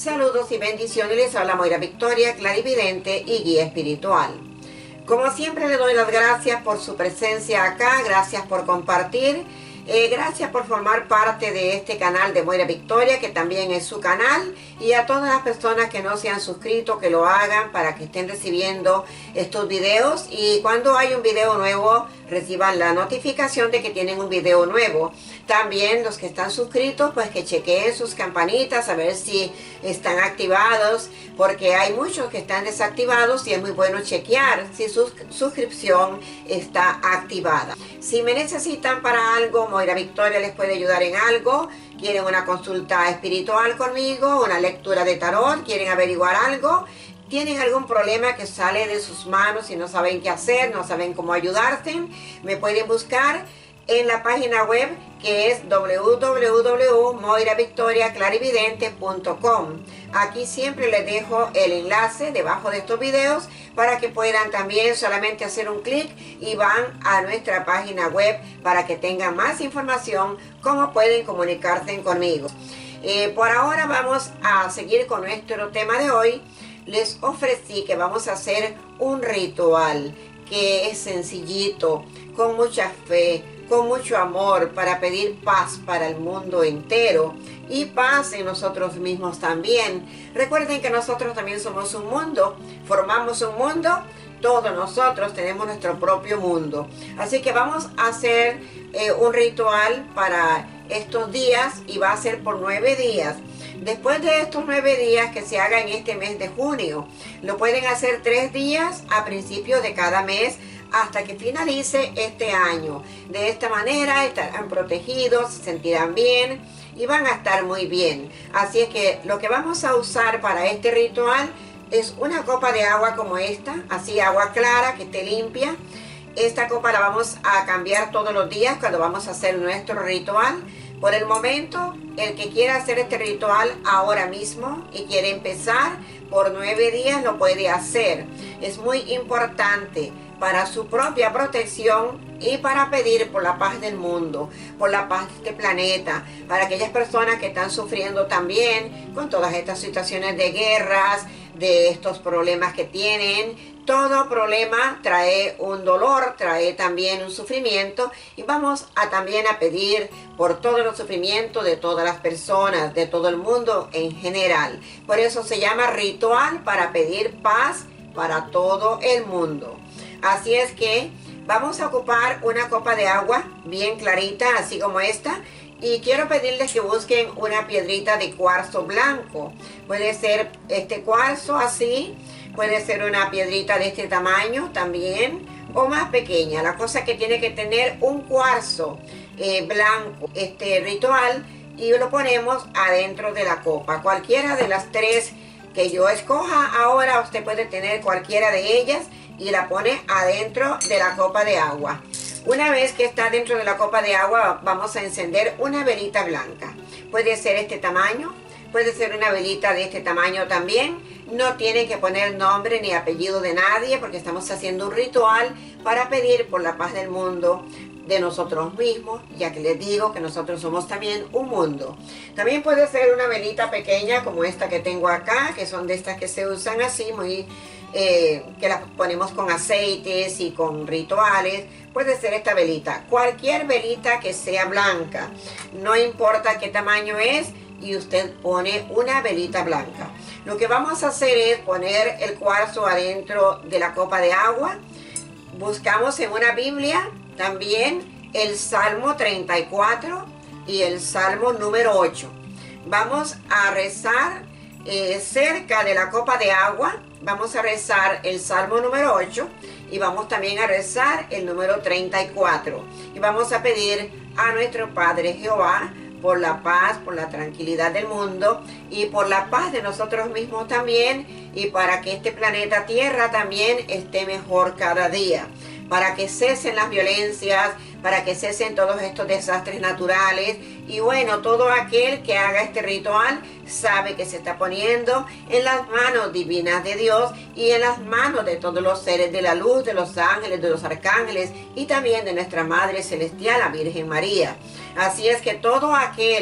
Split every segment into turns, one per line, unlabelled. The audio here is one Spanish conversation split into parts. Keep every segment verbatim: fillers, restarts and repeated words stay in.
Saludos y bendiciones, les habla Moira Victoria, clarividente y guía espiritual. Como siempre le doy las gracias por su presencia acá, gracias por compartir, eh, gracias por formar parte de este canal de Moira Victoria, que también es su canal, y a todas las personas que no se han suscrito, que lo hagan para que estén recibiendo estos videos, y cuando hay un video nuevo reciban la notificación de que tienen un video nuevo. También los que están suscritos, pues que chequeen sus campanitas a ver si están activados, porque hay muchos que están desactivados y es muy bueno chequear si su suscripción está activada. Si me necesitan para algo, Moira Victoria les puede ayudar en algo. Quieren una consulta espiritual conmigo, una lectura de tarot, quieren averiguar algo, tienen algún problema que sale de sus manos y no saben qué hacer, no saben cómo ayudarte, me pueden buscar en la página web que es w w w punto moira victoria clarividente punto com. Aquí siempre les dejo el enlace debajo de estos videos para que puedan también solamente hacer un clic y van a nuestra página web para que tengan más información, cómo pueden comunicarse conmigo. Eh, por ahora vamos a seguir con nuestro tema de hoy. Les ofrecí que vamos a hacer un ritual que es sencillito, con mucha fe, con mucho amor, para pedir paz para el mundo entero y paz en nosotros mismos también. Recuerden que nosotros también somos un mundo, formamos un mundo, todos nosotros tenemos nuestro propio mundo. Así que vamos a hacer eh, un ritual para estos días y va a ser por nueve días. Después de estos nueve días que se haga en este mes de junio, lo pueden hacer tres días a principio de cada mes hasta que finalice este año. De esta manera estarán protegidos, se sentirán bien y van a estar muy bien. Así es que lo que vamos a usar para este ritual es una copa de agua como esta, así agua clara que esté limpia. Esta copa la vamos a cambiar todos los días cuando vamos a hacer nuestro ritual. Por el momento, el que quiera hacer este ritual ahora mismo y quiere empezar por nueve días lo puede hacer. Es muy importante para su propia protección y para pedir por la paz del mundo, por la paz de este planeta, para aquellas personas que están sufriendo también con todas estas situaciones de guerras, de estos problemas que tienen. Todo problema trae un dolor, trae también un sufrimiento, y vamos a también a pedir por todos los sufrimientos de todas las personas, de todo el mundo en general. Por eso se llama ritual, para pedir paz para todo el mundo. Así es que vamos a ocupar una copa de agua bien clarita, así como esta. Y quiero pedirles que busquen una piedrita de cuarzo blanco. Puede ser este cuarzo así, puede ser una piedrita de este tamaño también, o más pequeña. La cosa es que tiene que tener un cuarzo eh, blanco, este ritual, y lo ponemos adentro de la copa. Cualquiera de las tres que yo escoja ahora, usted puede tener cualquiera de ellas y la pone adentro de la copa de agua. Una vez que está dentro de la copa de agua, vamos a encender una velita blanca. Puede ser este tamaño, puede ser una velita de este tamaño también. No tienen que poner nombre ni apellido de nadie, porque estamos haciendo un ritual para pedir por la paz del mundo, de nosotros mismos, ya que les digo que nosotros somos también un mundo. También puede ser una velita pequeña como esta que tengo acá, que son de estas que se usan así, muy eh, que las ponemos con aceites y con rituales. Puede ser esta velita, cualquier velita que sea blanca, no importa qué tamaño es, y usted pone una velita blanca. Lo que vamos a hacer es poner el cuarzo adentro de la copa de agua. Buscamos en una Biblia también el Salmo treinta y cuatro y el Salmo número ocho. Vamos a rezar eh, cerca de la copa de agua. Vamos a rezar el Salmo número ocho y vamos también a rezar el número treinta y cuatro. Y vamos a pedir a nuestro Padre Jehová por la paz, por la tranquilidad del mundo y por la paz de nosotros mismos también, y para que este planeta Tierra también esté mejor cada día, para que cesen las violencias, para que cesen todos estos desastres naturales. Y bueno, todo aquel que haga este ritual sabe que se está poniendo en las manos divinas de Dios y en las manos de todos los seres de la luz, de los ángeles, de los arcángeles y también de nuestra Madre Celestial, la Virgen María. Así es que todo aquel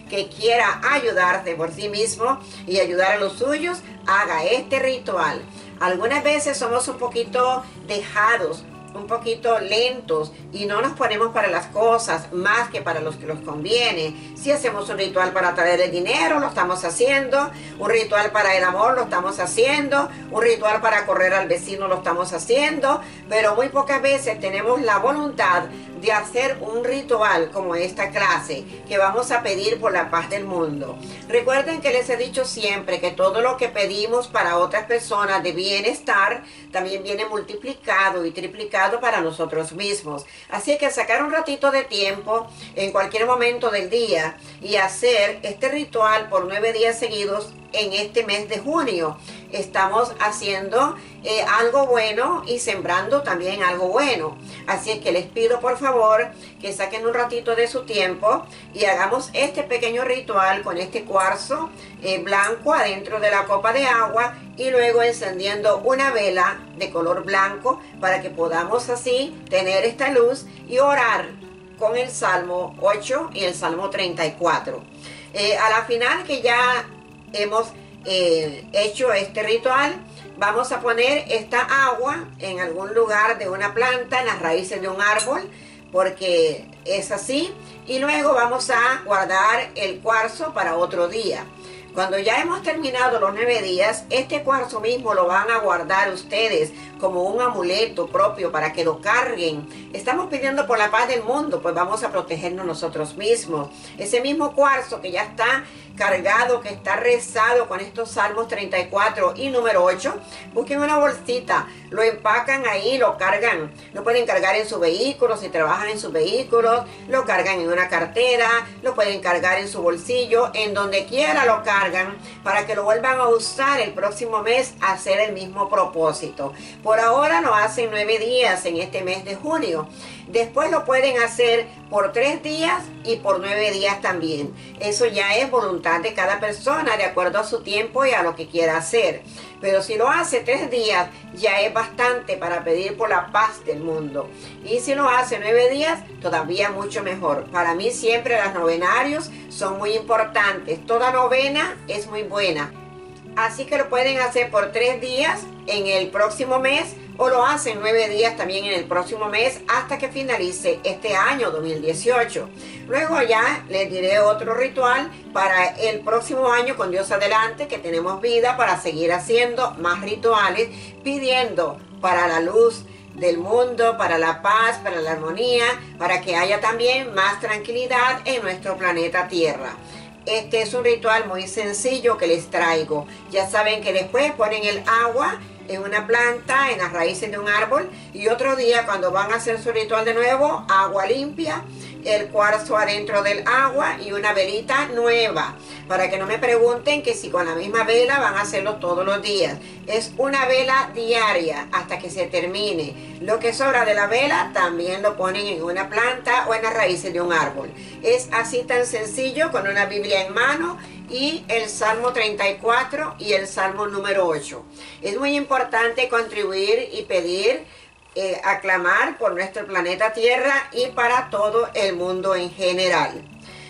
que quiera ayudarte por sí mismo y ayudar a los suyos, haga este ritual. Algunas veces somos un poquito dejados, un poquito lentos y no nos ponemos para las cosas más que para los que nos conviene. Si hacemos un ritual para traer el dinero, lo estamos haciendo. Un ritual para el amor, lo estamos haciendo. Un ritual para correr al vecino, lo estamos haciendo. Pero muy pocas veces tenemos la voluntad de hacer un ritual como esta clase que vamos a pedir por la paz del mundo. Recuerden que les he dicho siempre que todo lo que pedimos para otras personas de bienestar también viene multiplicado y triplicado para nosotros mismos. Así que sacar un ratito de tiempo en cualquier momento del día y hacer este ritual por nueve días seguidos en este mes de junio. Estamos haciendo eh, algo bueno y sembrando también algo bueno. Así es que les pido por favor que saquen un ratito de su tiempo y hagamos este pequeño ritual con este cuarzo eh, blanco adentro de la copa de agua y luego encendiendo una vela de color blanco para que podamos así tener esta luz y orar con el Salmo ocho y el Salmo treinta y cuatro. Eh, a la final que ya hemos eh, hecho este ritual, vamos a poner esta agua en algún lugar de una planta, en las raíces de un árbol, porque es así, y luego vamos a guardar el cuarzo para otro día. Cuando ya hemos terminado los nueve días, este cuarzo mismo lo van a guardar ustedes como un amuleto propio para que lo carguen. Estamos pidiendo por la paz del mundo, pues vamos a protegernos nosotros mismos. Ese mismo cuarzo que ya está cargado, que está rezado con estos Salmos treinta y cuatro y número ocho, busquen una bolsita, lo empacan ahí, lo cargan. Lo pueden cargar en su vehículo, si trabajan en sus vehículos, lo cargan en una cartera, lo pueden cargar en su bolsillo, en donde quiera lo cargan, para que lo vuelvan a usar el próximo mes a hacer el mismo propósito. Por ahora lo hacen nueve días en este mes de junio. Después lo pueden hacer por tres días y por nueve días también. Eso ya es voluntad de cada persona, de acuerdo a su tiempo y a lo que quiera hacer. Pero si lo hace tres días, ya es bastante para pedir por la paz del mundo. Y si lo hace nueve días, todavía mucho mejor. Para mí siempre los novenarios son muy importantes. Toda novena es muy buena. Así que lo pueden hacer por tres días en el próximo mes o lo hacen nueve días también en el próximo mes hasta que finalice este año dos mil dieciocho. Luego ya les diré otro ritual para el próximo año con Dios adelante, que tenemos vida para seguir haciendo más rituales, pidiendo para la luz del mundo, para la paz, para la armonía, para que haya también más tranquilidad en nuestro planeta Tierra. Este es un ritual muy sencillo que les traigo. Ya saben que después ponen el agua en una planta, en las raíces de un árbol, y otro día cuando van a hacer su ritual de nuevo, agua limpia, el cuarzo adentro del agua y una velita nueva, para que no me pregunten que si con la misma vela van a hacerlo todos los días. Es una vela diaria hasta que se termine. Lo que sobra de la vela también lo ponen en una planta o en las raíces de un árbol. Es así tan sencillo, con una Biblia en mano y el Salmo treinta y cuatro y el Salmo número ocho. Es muy importante contribuir y pedir, eh, aclamar por nuestro planeta Tierra y para todo el mundo en general.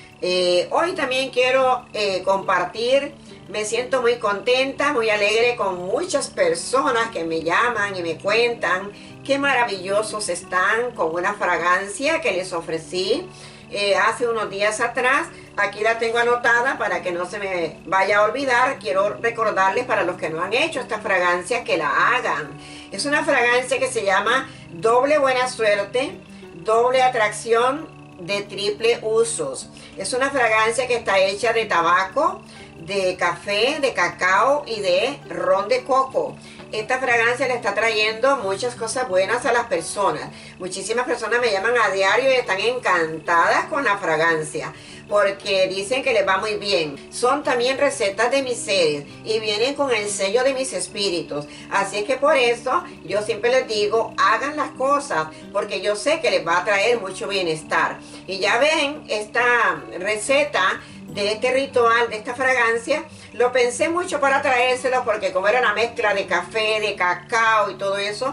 Eh, hoy también quiero eh, compartir, me siento muy contenta, muy alegre con muchas personas que me llaman y me cuentan qué maravillosos están con una fragancia que les ofrecí eh, hace unos días atrás. Aquí la tengo anotada para que no se me vaya a olvidar. Quiero recordarles, para los que no han hecho esta fragancia, que la hagan. Es una fragancia que se llama Doble Buena Suerte, Doble Atracción de Triple Usos. Es una fragancia que está hecha de tabaco, de café, de cacao y de ron de coco. Esta fragancia le está trayendo muchas cosas buenas a las personas. Muchísimas personas me llaman a diario y están encantadas con la fragancia, porque dicen que les va muy bien. Son también recetas de mis seres y vienen con el sello de mis espíritus. Así es que por eso yo siempre les digo, hagan las cosas, porque yo sé que les va a traer mucho bienestar. Y ya ven, esta receta de este ritual, de esta fragancia, lo pensé mucho para traérselo, porque como era una mezcla de café, de cacao y todo eso,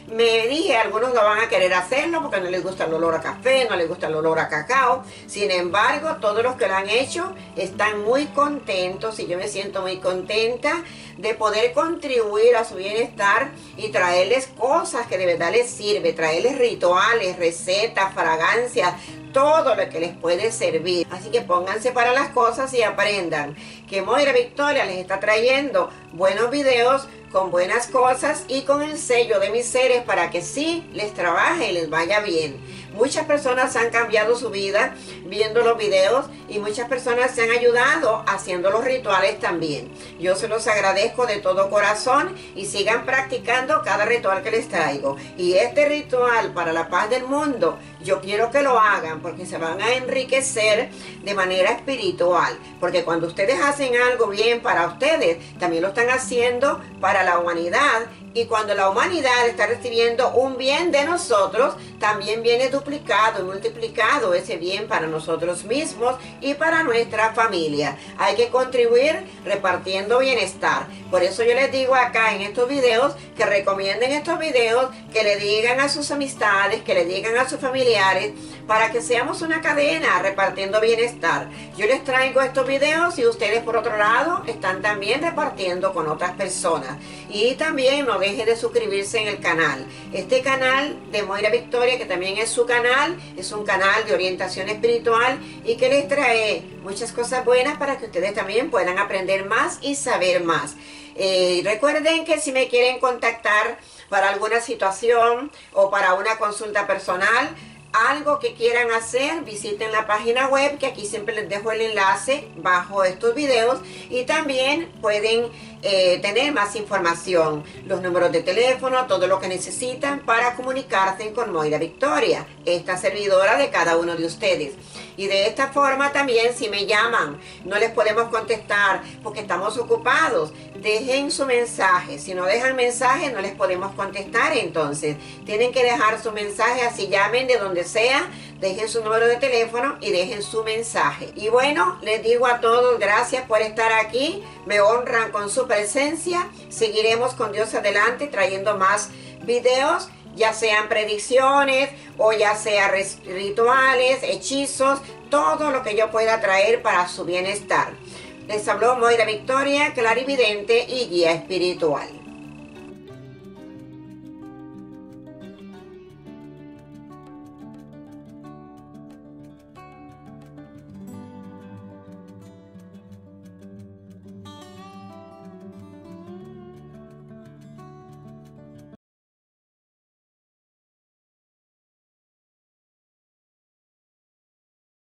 Me dije, algunos no van a querer hacerlo porque no les gusta el olor a café, no les gusta el olor a cacao. Sin embargo, todos los que lo han hecho están muy contentos y yo me siento muy contenta de poder contribuir a su bienestar y traerles cosas que de verdad les sirve, traerles rituales, recetas, fragancias, todo lo que les puede servir. Así que pónganse para las cosas y aprendan que Moira Victoria les está trayendo buenos videos con buenas cosas y con el sello de mis seres para que sí les trabaje y les vaya bien. Muchas personas han cambiado su vida viendo los videos y muchas personas se han ayudado haciendo los rituales también. Yo se los agradezco de todo corazón y sigan practicando cada ritual que les traigo. Y este ritual para la paz del mundo, yo quiero que lo hagan porque se van a enriquecer de manera espiritual. Porque cuando ustedes hacen algo bien para ustedes, también lo están haciendo para la humanidad. Y cuando la humanidad está recibiendo un bien de nosotros, también viene duplicado y multiplicado ese bien para nosotros mismos y para nuestra familia. Hay que contribuir repartiendo bienestar. Por eso yo les digo acá en estos videos que recomienden estos videos, que le digan a sus amistades, que le digan a sus familiares, para que seamos una cadena repartiendo bienestar. Yo les traigo estos videos y ustedes por otro lado están también repartiendo con otras personas. Y también no deje de suscribirse en el canal. Este canal de Moira Victoria, que también es su canal, es un canal de orientación espiritual y que les trae muchas cosas buenas para que ustedes también puedan aprender más y saber más. Eh, recuerden que si me quieren contactar para alguna situación o para una consulta personal, algo que quieran hacer, visiten la página web, que aquí siempre les dejo el enlace bajo estos videos, y también pueden eh, tener más información, los números de teléfono, todo lo que necesitan para comunicarse con Moira Victoria, esta servidora de cada uno de ustedes. Y de esta forma también, si me llaman, no les podemos contestar porque estamos ocupados, dejen su mensaje. Si no dejan mensaje, no les podemos contestar. Entonces, tienen que dejar su mensaje, así llamen de donde sea, dejen su número de teléfono y dejen su mensaje. Y bueno, les digo a todos, gracias por estar aquí, me honran con su presencia. Seguiremos con Dios adelante trayendo más videos, ya sean predicciones o ya sea rituales, hechizos, todo lo que yo pueda traer para su bienestar. Les habló Moira Victoria, clarividente y guía espiritual.